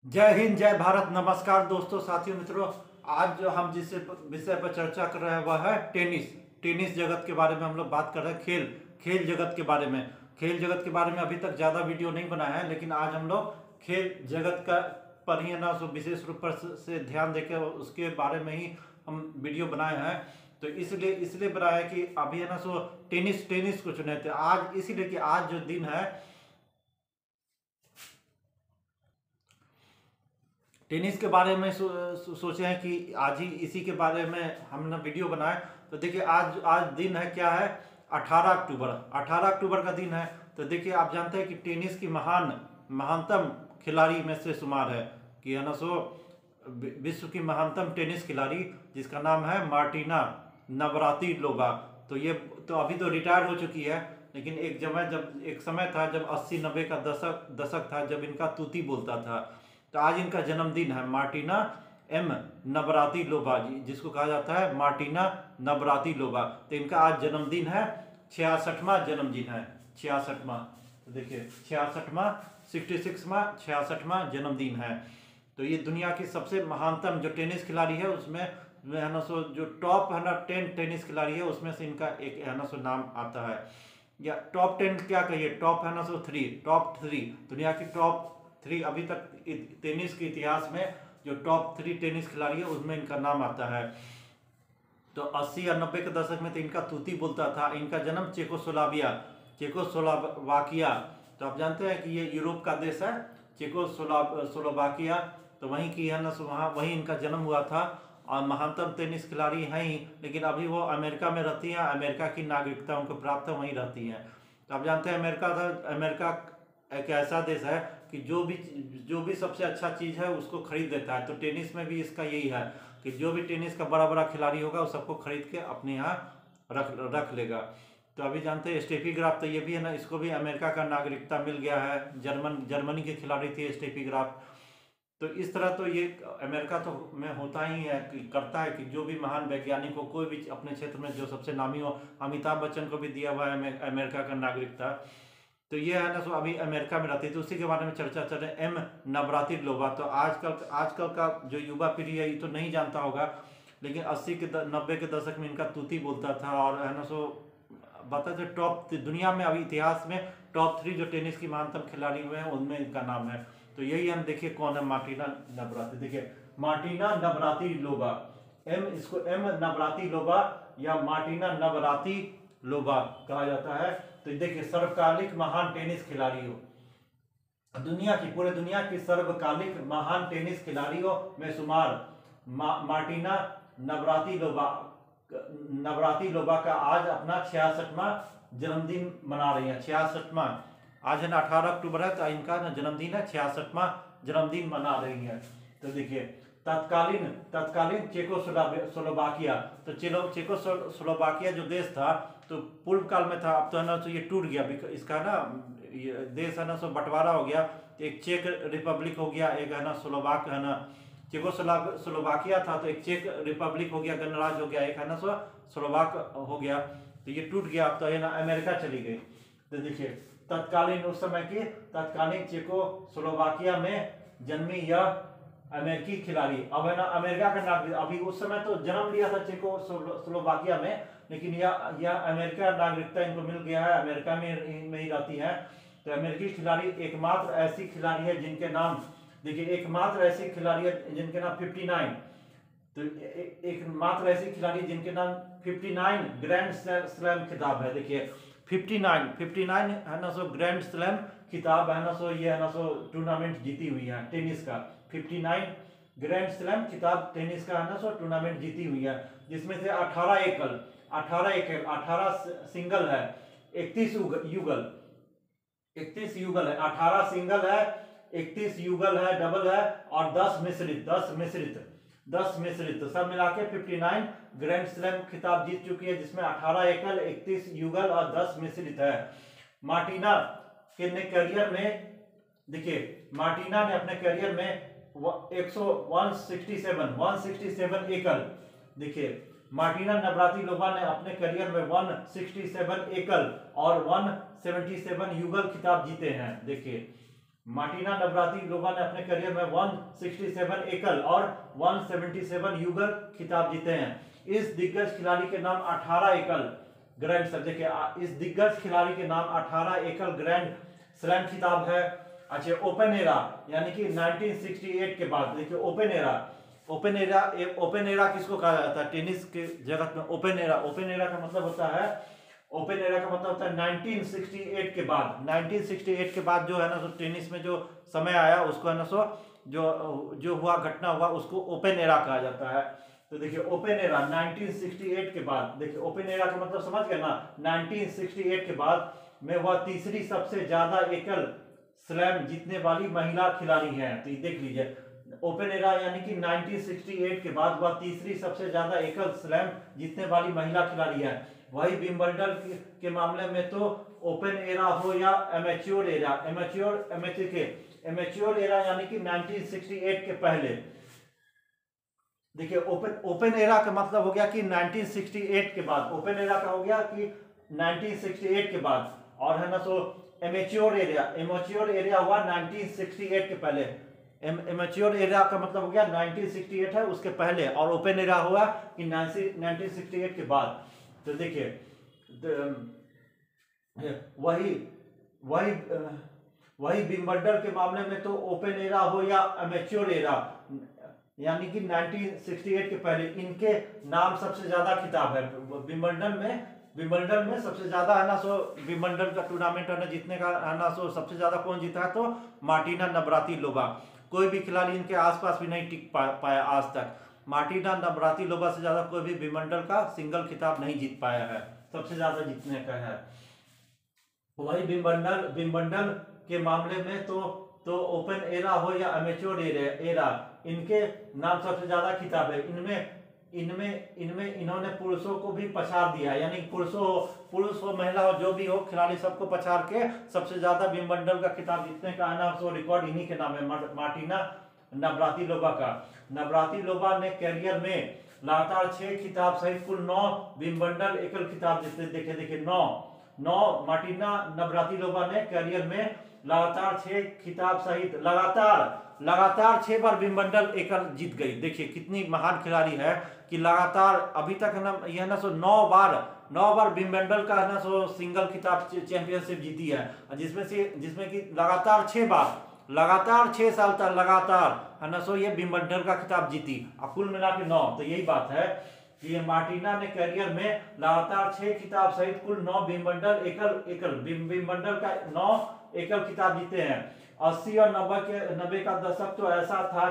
जय हिंद, जय भारत। नमस्कार दोस्तों, साथियों, मित्रों। आज जो हम जिस विषय पर चर्चा कर रहे हैं वह है टेनिस। टेनिस जगत के बारे में हम लोग बात कर रहे हैं। खेल खेल जगत के बारे में। खेल जगत के बारे में अभी तक ज़्यादा वीडियो नहीं बनाया है, लेकिन आज हम लोग खेल जगत का पर ही है ना, सो विशेष रूप पर से ध्यान देकर उसके बारे में ही हम वीडियो बनाए हैं। तो इसलिए बनाया है कि अभी है ना, सो टेनिस टेनिस को चुने थे आज, इसीलिए कि आज जो दिन है टेनिस के बारे में सोचे हैं कि आज ही इसी के बारे में हमने वीडियो बनाए। तो देखिए आज आज दिन है, क्या है, 18 अक्टूबर। 18 अक्टूबर का दिन है। तो देखिए आप जानते हैं कि टेनिस की महानतम खिलाड़ी में से शुमार है कि है ना, सो विश्व की महानतम टेनिस खिलाड़ी जिसका नाम है मार्टिना नवरातिलोवा। तो ये तो अभी तो रिटायर हो चुकी है, लेकिन एक समय था जब 80-90 का दशक था जब इनका तूती बोलता था। तो आज इनका जन्मदिन है, मार्टिना एम नवरातिलोवा जी, जिसको कहा जाता है मार्टिना नवरातिलोवा। तो इनका आज जन्मदिन है, 66वां जन्मदिन है, 66वां। तो देखिए 66वां, 66वां जन्मदिन है। तो ये दुनिया की सबसे महानतम जो टेनिस खिलाड़ी है उसमें है ना, सो जो टॉप है ना 10 टेनिस खिलाड़ी है उसमें से इनका एक है ना, सो नाम आता है। या टॉप 10 क्या कहिए, टॉप है ना, सो 3, टॉप 3 दुनिया की टॉप 3 अभी तक टेनिस के इतिहास में जो टॉप 3 टेनिस खिलाड़ी है उसमें इनका नाम आता है। तो 80 और 90 के दशक में तो इनका तूती बोलता था। इनका जन्म चेकोस्लोवाकिया। तो आप जानते हैं कि ये यूरोप का देश है, चेकोस्लोवाकिया। तो वहीं की है ना, वहीं इनका जन्म हुआ था। और महानतम टेनिस खिलाड़ी हैं ही, लेकिन अभी वो अमेरिका में रहती हैं। अमेरिका की नागरिकता उनको प्राप्त है, वहीं रहती हैं। तो आप जानते हैं अमेरिका एक ऐसा देश है कि जो भी सबसे अच्छा चीज़ है उसको खरीद लेता है। तो टेनिस में भी इसका यही है कि जो भी टेनिस का बड़ा बड़ा खिलाड़ी होगा वो सबको खरीद के अपने यहाँ रख लेगा। तो अभी जानते हैं स्टेफी ग्राफ, तो ये भी है ना, इसको भी अमेरिका का नागरिकता मिल गया है। जर्मनी के खिलाड़ी थे स्टेफी ग्राफ। तो इस तरह तो ये अमेरिका तो में होता ही है कि करता है कि जो भी महान वैज्ञानिक हो, कोई भी अपने क्षेत्र में जो सबसे नामी हो, अमिताभ बच्चन को भी दिया हुआ है अमेरिका का नागरिकता। तो ये है ना, सो अभी अमेरिका में रहती है। तो उसी के बारे में चर्चा चल रही है, एम नवरातिलोवा। तो आजकल का जो युवा पीढ़ी है ये तो नहीं जानता होगा, लेकिन 80 के 90 के दशक में इनका तूती बोलता था। और है ना, सो बता थे टॉप दुनिया में अभी इतिहास में टॉप 3 जो टेनिस की महानतम खिलाड़ी हुए हैं उनमें इनका नाम है। तो यही हम देखिए कौन है, मार्टिना नवराति। देखिए मार्टिना नवरातिलोवा, इसको एम नवरातिलोवा या मार्टिना नवरातिलोवा कहा जाता है। तो देखिए सर्वकालिक महान टेनिस खिलाड़ी हो, पूरे दुनिया की सर्वकालिक महान टेनिस खिलाड़ियों में शुमार मार्टिना नवरातिलोवा नवरातिलोवा का आज अपना 66वां जन्मदिन मना रही है। 66वां आज है ना, 18 अक्टूबर है, तो इनका ना जन्मदिन है, 66वां जन्मदिन मना रही है। तो देखिए तत्कालीन चेकोस्लोवाकिया। तो चेकोस्लोवाकिया जो देश था तो पूर्व काल में था, अब तो है ना, तो ये टूट गया। इसका ना ये देश है ना, सो बंटवारा हो गया। एक चेक रिपब्लिक हो गया, एक है ना स्लोवाक है ना, चेकोस्लोवाकिया था तो एक चेक रिपब्लिक हो गया, गणराज्य हो गया, एक है ना सो स्लोवाक हो गया। तो ये टूट गया, अब तो है ना अमेरिका चली गई। तो देखिए उस समय की तत्कालीन चेकोस्लोवाकिया में जन्मी यह अमेरिकी खिलाड़ी अब है ना अमेरिका का नागरिक। अभी उस समय तो जन्म लिया था चेकोस्लोवाकिया में, लेकिन यह अमेरिका नागरिकता इनको मिल गया है, अमेरिका में ही रहती है। तो अमेरिकी खिलाड़ी एकमात्र ऐसी खिलाड़ी है जिनके नाम, देखिए एकमात्र ऐसी खिलाड़ी है जिनके नाम 59। तो एकमात्र ऐसी खिलाड़ी जिनके नाम 59 ग्रैंड स्लैम खिताब है। देखिए 59 है ना, सो ग्रैंड स्लैम खिताब है ना, सो ये है ना, सो टूर्नामेंट जीती हुई है टेनिस का। 59 ग्रैंड स्लैम खिताब टेनिस का है ना, सो टूर्नामेंट जीती हुई है, जिसमें से 18 सिंगल है, 31 युगल 31 युगल है, 18 सिंगल है, 31 युगल है, डबल है, और 10 मिश्रित तो सब मिला के 59 ग्रैंड स्लैम खिताब जीत चुकी है, जिसमें 18 एकल, 31 युगल और 10 मिश्रित है। मार्टिना के ने करियर में, देखिए मार्टिना ने अपने करियर में 167 एकल, देखिए मार्टिना नवरातिलोवा ने अपने करियर में 167 एकल और 177 युगल खिताब जीते हैं। देखिए मार्टिना नवरातिलोवा ने अपने करियर में 167 एकल और 177 युगल खिताब जीते हैं। इस दिग्गज खिलाड़ी के नाम 18 एकल ग्रैंड सर देखिए, इस दिग्गज खिलाड़ी के नाम 18 एकल ग्रैंड स्लैम खिताब है। अच्छा, ओपन एरा यानी कि 1968 के बाद देखिए, ओपन एरा किसको कहा जाता है टेनिस के जगत में? ओपन एरा का मतलब होता है, ओपन एरा का मतलब होता है 1968 के बाद। 1968 के बाद जो है ना, तो टेनिस में जो समय आया उसको है ना, सो जो हुआ घटना हुआ उसको ओपन एरा कहा जाता है। तो देखिए, ओपन एरा 1968 के बाद, देखिए ओपन एरा का मतलब समझ गए ना, 1968 के बाद में वह तीसरी सबसे ज्यादा एकल स्लैम जीतने वाली महिला खिलाड़ी है। तो ये देख लीजिए, ओपन एरा यानी कि 1968 के बाद वह तीसरी सबसे ज्यादा एकल स्लैम जीतने वाली महिला खिलाड़ी है। वही विंबलडन के मामले में तो ओपन एरा हो या एमेच्योर एरा, एमेच्योर एरा यानी कि 1968 के पहले। देखिए, ओपन एरा का मतलब हो गया कि 1968 के बाद, ओपन एरा का हो गया कि 1968 के बाद, और है ना, सो एमेच्योर एरिया हुआ 1968 के पहले। एमेच्योर एरा का मतलब हो गया 1968 है उसके पहले, और ओपन एरा हुआ कि 1968 के बाद। तो देखिए, वही वही वही विंबलडन के मामले में तो ओपन एरा हो या एमेच्योर एरा यानी कि 1968 के पहले, इनके नाम सबसे ज्यादा खिताब है। विंबलडन में सबसे ज्यादा है ना, सो विंबलडन का टूर्नामेंट है ना जीतने का है ना, सो सबसे ज्यादा कौन जीता है? तो मार्टिना नवरातिलोवा। कोई भी खिलाड़ी इनके आसपास भी नहीं टिक पाया आज तक। मार्टिना नवरातिलोवा से ज्यादा कोई भी विंबलडन का सिंगल खिताब नहीं जीत पाया है, सबसे ज्यादा जीतने का है। वही विंबलडन के मामले में तो ओपन एरा हो या एमेच्योर एरा, इनके नाम सबसे ज्यादा खिताब है। इनमें इन्होंने पुरुषों को भी पछाड़ दिया, यानी पुरुष हो महिला हो जो भी हो, खिलाड़ी सबको पछाड़ के सबसे ज्यादा विंबलडन का खिताब जीतने का है ना, सो रिकॉर्ड इन्हीं के नाम है, मार्टिना नवरातिलोवा का। नवरातिलोवा ने कैरियर में लगातार 6 खिताब सहित कुल 9 विंबलडन एकल खिताब जीते। देखिए 9 मार्टिना नवरातिलोवा ने कैरियर में लगातार 6 खिताब सहित लगातार 6 बार विंबलडन एकल जीत गई। देखिए कितनी महान खिलाड़ी है कि लगातार अभी तक है ना, यह ना, सो 9 बार विंबलडन का है ना, सो सिंगल खिताब चैंपियनशिप जीती है, जिसमें कि लगातार 6 साल तक लगातार है ना, सो ये विंबलडन का खिताब जीती, कुल मिला के 9। तो यही बात है कि मार्टिना ने करियर में लगातार 6 खिताब सहित कुल 9 विंबलडन का 9 एकल खिताब जीते हैं। 80 और 90 का दशक तो ऐसा था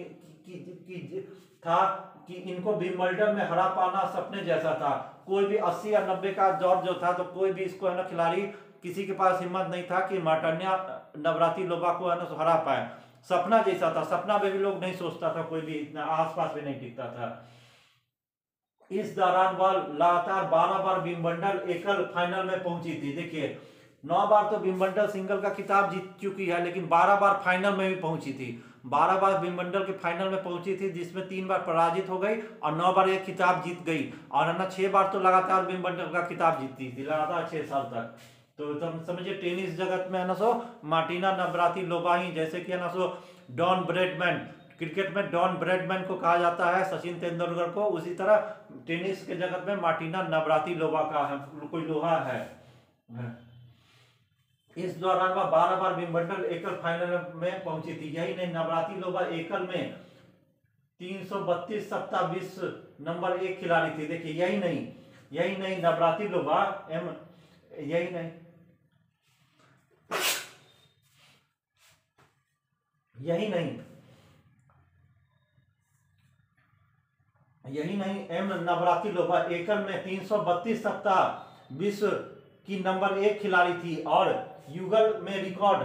कि इनको विंबलडन में हरा पाना सपने जैसा था। कोई भी 80 और 90 का दौर जो था, तो कोई भी इसको है ना, खिलाड़ी किसी के पास हिम्मत नहीं था कि मार्टिना नवरातिलोवा को है ना, हरा पाए। सपना जैसा था, सपना में भी लोग नहीं सोचता था, कोई भी इतना आसपास भी नहीं टिकता था। इस दौरान वह लगातार 12 बार विंबलडन एकल फाइनल में पहुंची थी। देखिए 9 बार तो विंबलडन सिंगल का खिताब जीत चुकी है, लेकिन 12 बार फाइनल में भी पहुंची थी। 12 बार विंबलडन के फाइनल में पहुंची थी, जिसमें 3 बार पराजित हो गई और 9 बार ये खिताब जीत गई, और है ना 6 बार तो लगातार विंबलडन का खिताब जीतती थी, लगातार 6 साल तक। तो समझिए टेनिस जगत में है ना, सो मार्टिना नवरातिलोवा ही, जैसे कि है ना, सो डॉन ब्रैडमैन, क्रिकेट में डॉन ब्रैडमैन को कहा जाता है सचिन तेंदुलकर को, उसी तरह टेनिस के जगत में मार्टिना नवरातिलोवा का कोई लोहा है। इस दौरान वह 12 बार विंबलडन एकल फाइनल में पहुंची थी। यही नहीं, नवरातिलोवा एकल में 332 सप्ताह विश्व नंबर 1 खिलाड़ी थी। देखिए यही नहीं नवरातिलोवा यही नहीं नवरातिलोवा एकल में 332 सप्ताह विश्व की नंबर 1 खिलाड़ी थी, और युगल में रिकॉर्ड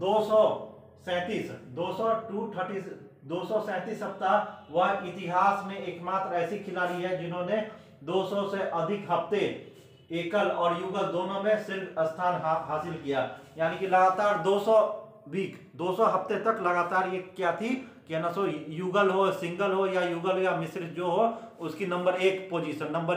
237 सप्ताह। वह इतिहास में एकमात्र ऐसी खिलाड़ी है जिन्होंने 200 से अधिक हफ्ते एकल और युगल दोनों में शीर्ष स्थान हासिल किया। यानी कि लगातार 200 हफ्ते तक लगातार ये क्या थी कि ना, सो युगल हो, सिंगल हो या युगल या मिश्रित जो हो, उसकी नंबर 1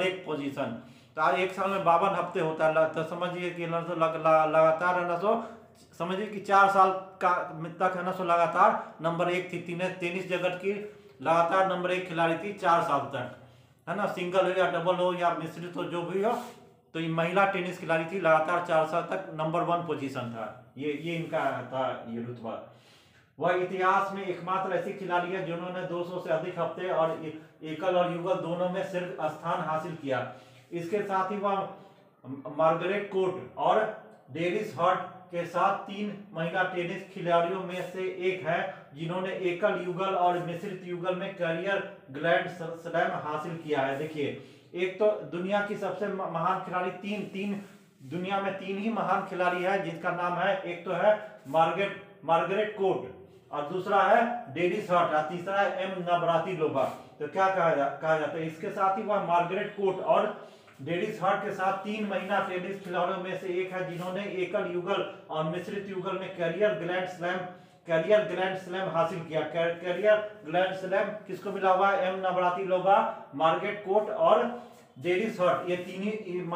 पोजीशन। तो एक साल में 52 हफ्ते होता है, तो समझिए कि लगातार है ना, सो समझिए कि 4 साल का तक है ना सो लगातार नंबर 1 थी। टेनिस जगत की लगातार नंबर 1 खिलाड़ी थी 4 साल तक, है ना। सिंगल हो या डबल हो या मिश्रित हो, जो भी हो, तो ये महिला टेनिस खिलाड़ी थी, लगातार 4 साल तक नंबर 1 पोजीशन था। ये इनका था ये रुतबा। वह इतिहास में एकमात्र ऐसी खिलाड़ी है जिन्होंने 200 से अधिक हफ्ते और एकल और युगल दोनों में सिर्फ स्थान हासिल किया। इसके साथ ही वह मार्गरेट कोर्ट और डेरिस हर्ट के साथ 3 महिला टेनिस खिलाड़ियों में से एक है जिन्होंने एकल युगल और मिश्रित युगल में करियर ग्रैंड स्लैम हासिल किया है। देखिए, एक तो दुनिया की सबसे महान खिलाड़ी तीन दुनिया में 3 ही महान खिलाड़ी है जिनका नाम है, एक तो है मार्गरेट कोर्ट, और दूसरा है डेरिस हर्ट, और तीसरा है एम नवरातिलोवा। तो क्या कहा जाता है, इसके साथ ही वह मार्गरेट कोर्ट और डेरिस हर्ट के साथ 3 महिला टेनिस खिलाड़ियों में से एक है जिन्होंने एकल युगल और मिश्रित युगल में करियर ग्रैंड स्लैम हासिल किया। करियर ग्रैंड स्लैम किसको मिला हुआ है? एम नवरातिलोवा, मार्गरेट कोर्ट और डेरिस हर्ट। ये तीन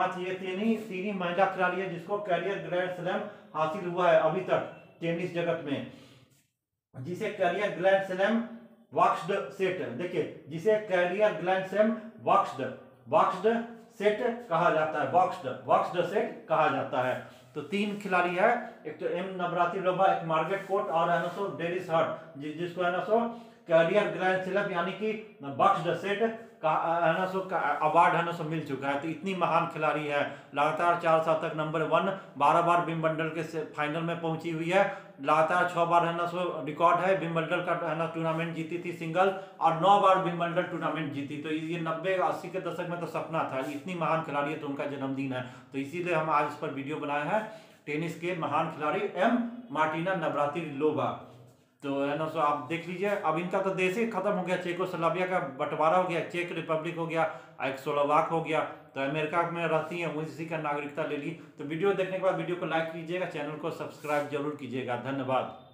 ही महिला खिलाड़ी है जिसको करियर ग्रैंड स्लैम हासिल हुआ है अभी तक टेनिस जगत में, जिसे career grand slam boxed set, देखिए, जिसे career grand slam boxed set कहा जाता है, वॉक्स्ड सेट कहा जाता है। तो 3 खिलाड़ी है, एक तो एम नवरातिलोवा, एक मार्गरेट कोर्ट और है ना सो डेरिस हर्ट, जिसको है ना सो करियर ग्रैंड स्लैम यानी कि वॉक्स्ड सेट का है ना सो अवार्ड है ना सो मिल चुका है। तो इतनी महान खिलाड़ी है, लगातार 4 साल तक नंबर 1, 12 बार विंबलडन के फाइनल में पहुंची हुई है, लगातार 6 बार है ना सो रिकॉर्ड है विंबलडन का है ना टूर्नामेंट जीती थी सिंगल, और 9 बार विंबलडन टूर्नामेंट जीती। तो ये 90-80 के दशक में तो सपना था, इतनी महान खिलाड़ी है, तो उनका जन्मदिन है, तो इसीलिए हम आज इस पर वीडियो बनाए हैं। टेनिस के महान खिलाड़ी एम मार्टिना नवरातिलोवा। तो है ना सो आप देख लीजिए, अब इनका तो देश ही खत्म हो गया, चेकोस्लोवाकिया का बंटवारा हो गया, चेक रिपब्लिक हो गया, एक स्लोवाक हो गया, तो अमेरिका में रहती है, उसी का नागरिकता ले ली। तो वीडियो देखने के बाद वीडियो को लाइक कीजिएगा, चैनल को सब्सक्राइब जरूर कीजिएगा। धन्यवाद।